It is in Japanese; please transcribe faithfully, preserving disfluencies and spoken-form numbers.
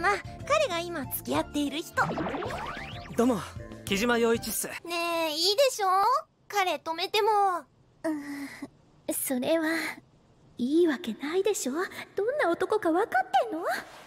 な。彼が今付き合っている人。 どうも、木島陽一っす。 ねえ、いいでしょ、彼止めても。 うーん、それはいいわけないでしょ。どんな男か分かってんの？